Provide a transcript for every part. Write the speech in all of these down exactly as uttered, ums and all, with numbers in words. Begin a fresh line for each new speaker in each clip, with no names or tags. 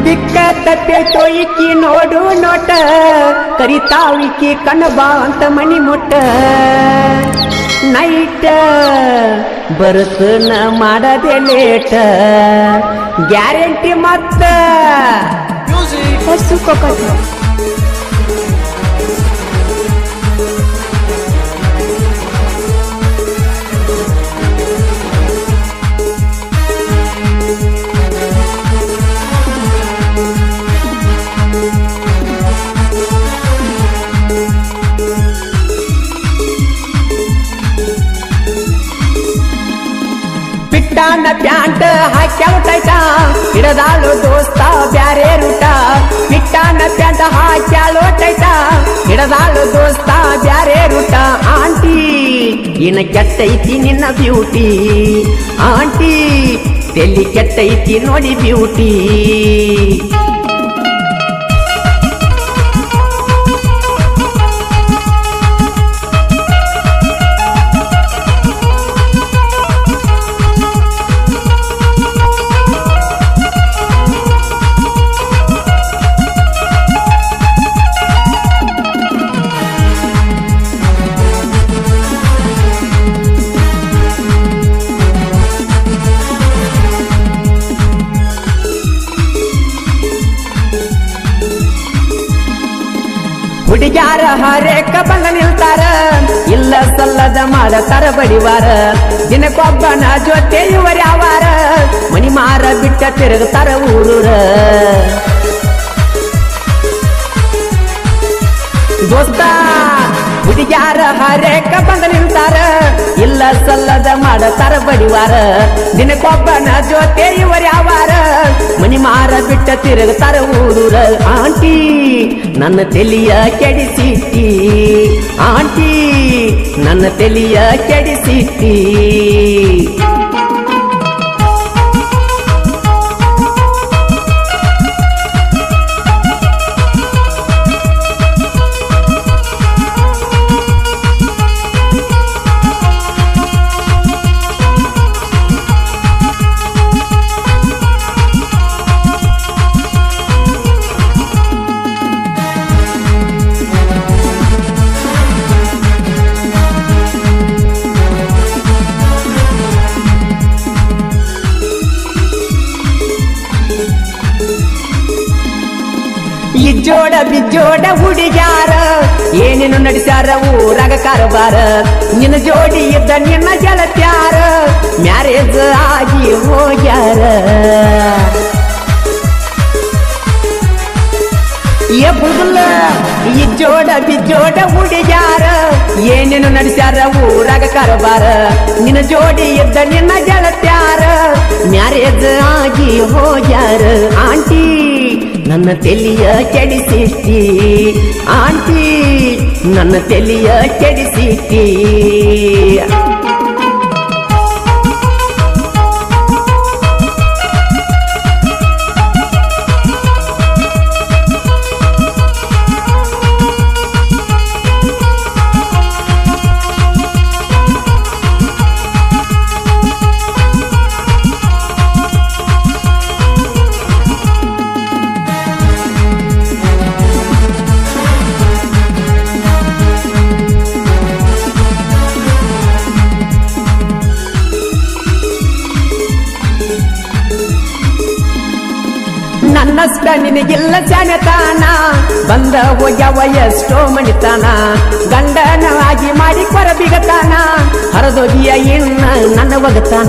ದಿಕ್ಕ ತಪ್ಪೇತೋ ಇಕ್ಕಿ ನೋಡು ನೋಟ ಕರಿತಾವಿಕ್ಕಿ ಕಣಬಾ ಅಂತ ಮನಿ ಮುಟ್ಟ ನೈಟ ಬರುತ್ತನ ಮಾಡದೆ ಲೇಟ ಗ್ಯಾರಂಟಿ ಮತ್ತ ಪಿಟ್ಟಾನ ಪ್ಯಾಂಟ್ ಹಾಕ್ಯಾವ ಟೈಟ ಹಿಡದಾಳು ದೋಸ್ತ ಬ್ಯಾರೆ ರೂಟ ಪಿಟ್ಟಾನ ಪ್ಯಾಂಟ್ ಹಾಕ್ಯಾಳು ಟೈಟ ಹಿಡದಾಳು ದೋಸ್ತ ಬ್ಯಾರೆ ರೂಟ ಆಂಟಿ ಇನ್ನ ಕೆಟ್ಟೈತಿ ನಿನ್ನ ಬ್ಯೂಟಿ ಆಂಟಿ ತೆಲ್ಲಿ ಕೆಟ್ಟೈತಿ ನೋಡಿ ಬ್ಯೂಟಿ ಹುಡುಗ್ಯಾರ ಹರೇಕ ಬಂದ ನಿಲ್ತಾರ ಇಲ್ಲ ಸಲ್ಲದ ಮಾಡತಾರ ಬಡಿವಾರ ದಿನಕ್ಕೊಬ್ಬನ ಜೊತೆ ಇವರ್ಯಾವಾರ ಮನಿ ಮಾರ ಬಿಟ್ಟ ತಿರುಗುತ್ತಾರ ಊರೂರ ದೋಸ್ತ ಹುಡುಗ್ಯಾರ ಹರೇಕ ಬಂದ ನಿಲ್ತಾರ ಇಲ್ಲ ಸಲ್ಲದ ಮಾಡತಾರ ಬಡಿವಾರ ದಿನಕ್ಕೊಬ್ಬನ ಜೊತೆ ಇವರ್ಯಾವಾರ ಮನಿ ಮಾರ ಬಿಟ್ಟ ತಿರುಗುತ್ತಾರ ಊರೂರ ಆಂಟಿ ನನ್ನ ತೆಲಿಯ ಕೆಡಿಸಿಟ್ಟಿ ಆಂಟಿ ನನ್ನ ತೆಲಿಯ ಕೆಡಿಸಿಟ್ಟಿ ಇಜ್ಜೋಡ ಬಿಜ್ಜೋಡ ಹುಡುಗ್ಯಾರ ಏನೇನು ನಡೆಸ್ಯಾರ ಊರಾಗ ಕಾರಬಾರ ನಿನ್ನ ಜೋಡಿ ಇದ್ದ ನಿನ್ನ ಗೆಳತ್ಯಾರ ಮ್ಯಾರೇಜ್ ಆಗಿ ಹೋಗ್ಯಾರ ಏ ಬುಗುಲ ಇಜ್ಜೋಡ ಬಿಜ್ಜೋಡ ಹುಡುಗ್ಯಾರ ಏನೇನು ನಡೆಸ್ಯಾರ ಊರಾಗ ಕಾರಬಾರ ನಿನ್ನ ಜೋಡಿ ಇದ್ದ ನಿನ್ನ ಗೆಳತ್ಯಾರ ಮ್ಯಾರೇಜ್ ಆಗಿ ಹೋಗ್ಯಾರ ಆಂಟಿ ನನ್ನ ತೆಲಿಯ ಕೆಡಿಸಿಟ್ಟಿ ಆಂಟಿ ನನ್ನ ತೆಲಿಯ ಕೆಡಿಸಿಟ್ಟಿ ನನ್ನಷ್ಟ ನಿನಗಿಲ್ಲ ಜಾಣತಾನ ಬಂದ ಹೋಗ್ಯವ ಎಷ್ಟೋ ಮಣಿತಾನ ಗಂಡನವಾಗಿ ಮಾಡಿ ಕೊರಬಿಗತಾನ ಹರದೋಗಿಯ ಇನ್ನ ನನ್ನ ಒಗತಾನ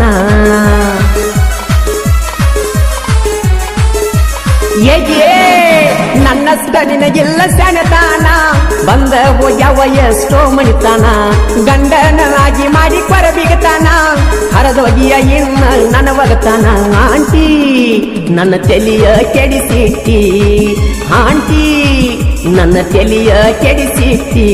ಏಗೆ ನನ್ನಷ್ಟ ನಿನಗಿಲ್ಲ ಜಾಣತಾನ ಬಂದ ಹೋಗ್ಯವ ಎಷ್ಟೋ ಮಣಿತಾನ ಗಂಡನವಾಗಿ ಮಾಡಿ ಕೊರಬಿಗತಾನ ಹರದೋಗಿಯ ಇನ್ನ ನನ್ನ ಒಗತಾನ ಆಂಟಿ ನನ್ನ ತೆಲಿಯ ಕೆಡಿಸಿಟ್ಟಿ ಆಂಟಿ ನನ್ನ ತೆಲಿಯ ಕೆಡಿಸಿಟ್ಟಿ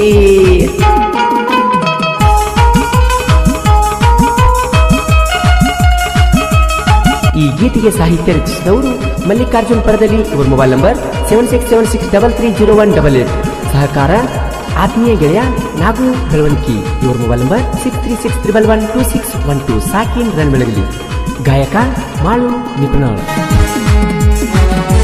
ಈ ಗೀತೆಗೆ ಸಾಹಿತ್ಯ ರಚಿಸಿದವರು ಮಲ್ಲಿಕಾರ್ಜುನ್ ಪರದಲ್ಲಿ. ಇವ್ರ mobile number seven six seven six double three zero one double eight. ಸಹಕಾರ ಆತ್ಮೀಯ ಗೆಳೆಯ ನಾಗು ಬೆಳವಣಿಗೆ. ಇವ್ರ mobile number six three six triple one two six one two. ಸಾಕಿನ್ ರನ್ ಬೆಳಗಲಿ. ಗಾಯಕ ಮಾಳು ನಿಪುಣ.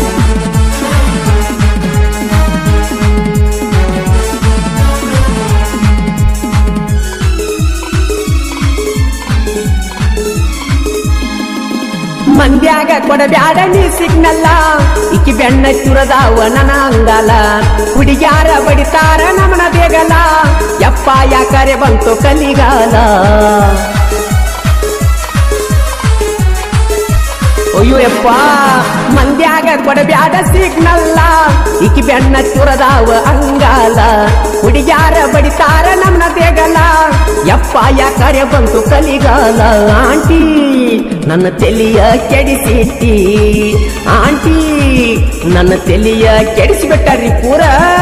ಮಂದ್ಯಾಗ ಕೊಡಬ್ಯಾಡ ನೀ ಸಿಗ್ನಲ್ಲ ಇಕ್ಕಿ ಬೆಣ್ಣ ತುರದಾವ ನನ್ನ ಅಂಗಲ ಹುಡುಗ್ಯಾರ ಬಡಿತಾರ ನಮನ ಬೇಗಲ ಯಪ್ಪ ಯಾಕರೆ ಬಂತು ಕಲಿಗಾಲ ಅಯ್ಯೋ ಯಪ್ಪ ಮಂದ್ಯಾಗ ಕೊಡಬ್ಯಾಡ ಸಿಗ್ನಲ್ಲ ಇಕ್ಕಿ ಬೆಣ್ಣ ತುರದಾವ ಅಂಗಾಲ ಹುಡುಗ್ಯಾರ ಬಡಿತಾರ ನಮನ ಬೇಗಲ ಯಪ್ಪ ಯಾಕರೆ ಬಂತು ಕಲಿಗಾಲ ಆಂಟಿ ನನ್ನ ತೆಲಿಯ ಕೆಡಿಸಿಟ್ಟಿ ಆಂಟಿ ನನ್ನ ತೆಲಿಯ ಕೆಡಿಸಿಬಿಟ್ಟರಿ ಪೂರ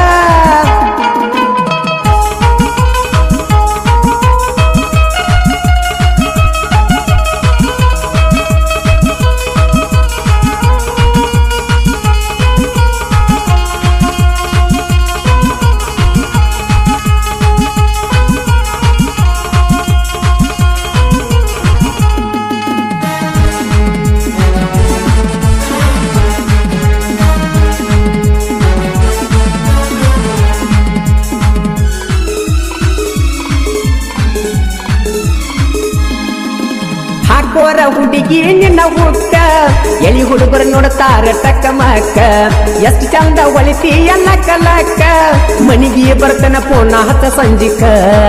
ಹಾಕೋರ ಹುಡುಗಿ ನಿನ್ನ ಹುಟ್ಟ ಎಳಿ ಹುಡುಗರು ನೋಡ್ತಾರ ಟಕ್ಕ ಮಕ್ಕ ಎಷ್ಟು ಚಂದ ಒಳಿತಿ ಎಲ್ಲ ಕಲಕ್ಕ ಮನಿಗೆ ಬರ್ತನ ಪೋನ ಹತ್ತ ಸಂಜಿಕ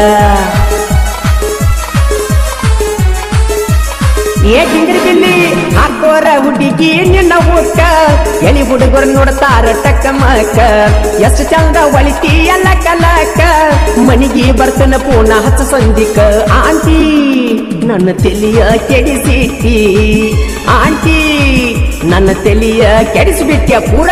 ಏ ಗಿಂಗ್ರಿ ಬಿಲ್ಲಿ ಹಾಕೋರ ಹುಡುಗಿ ನಿನ್ನ ಹುಟ್ಟ ಎಳಿ ಹುಡುಗರು ನೋಡ್ತಾರ ಟಕ್ಕ ಮಕ್ಕ ಎಷ್ಟು ಚಂದ ಒಳಿತಿ ಎಲ್ಲ ಕಲಕ್ಕ ಮನಿಗೆ ಬರ್ತನ ಪೋನ ಹತ್ತ ಸಂಜಿಕ ಆಂಟಿ ನನ್ನ ತೆಲಿಯ ಕೆಡಿಸಿಟ್ಟಿ ಆಂಟಿ ನನ್ನ ತೆಲಿಯ ಕೆಡಿಸಿಬಿಟ್ಯ ಪೂರ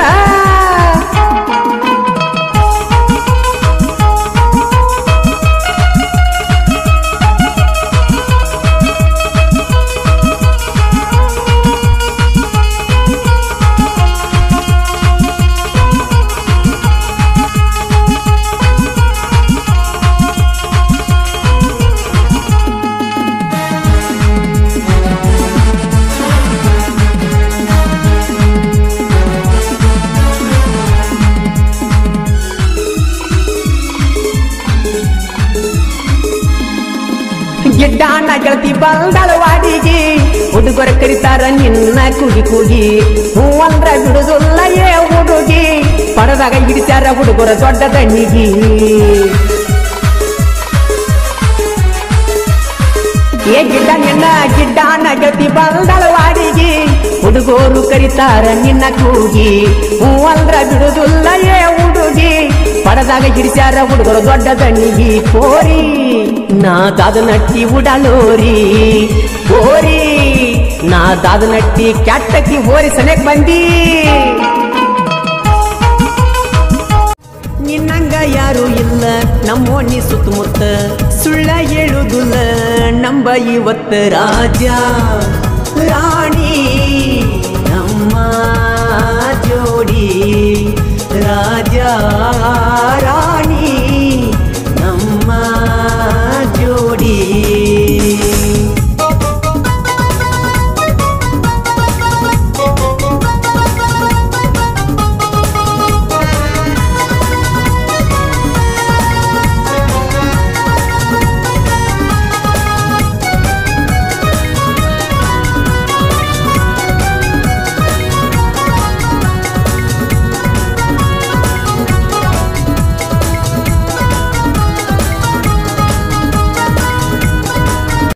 ಗಿಡ್ಡಾನ ಗೆಳತಿ ಬಂದಳವಾಡಿಗೆ ಹುಡುಗರ ಕರಿತಾರ ನಿನ್ನ ಕೂಗಿ ಕೂಗಿ ಹೂವಂದ್ರ ಬಿಡುದಿಲ್ಲ ಏ ಹುಡುಗಿ ಪರದಾಗ ಹಿಡಿತಾರ ಹುಡುಗರ ದೊಡ್ಡ ದಣ್ಣಿಗಿ ಏ ಗಿಡ್ಡ ನಿನ್ನ ಗಿಡ್ಡಾನ ಗೆಳತಿ ಬಂದಳವಾಡಿಗೆ ಹುಡುಗರು ಕರಿತಾರ ನಿನ್ನ ಕೂಗಿ ಹೂವಂದ್ರ ಬಿಡುದಿಲ್ಲ ಏ ಹುಡುಗಿ ಪರದಾಗ ಹಿಡಿಸ್ಯಾರ ಹುಡುಗರು ದೊಡ್ಡ ದಣ್ಣಿಗಿ ಕೋರಿ ನಾ ದಾದ ನಟ್ಟಿ ಉಡಲೋರಿ ಕೋರಿ ನಾ ದಾದ ನಟ್ಟಿ ಕ್ಯಾಟಕಿ ಓರಿ ಸನೇಕ್ ಬಂದಿ ನಿನ್ನಂಗ ಯಾರು ಇಲ್ಲ ನಮ್ಮೋಣಿ ಸುತ್ತಮುತ್ತ ಸುಳ್ಳ ಹೇಳುದಿಲ್ಲ ನಂಬ ಇವತ್ತ ರಾಜ ರಾಣಿ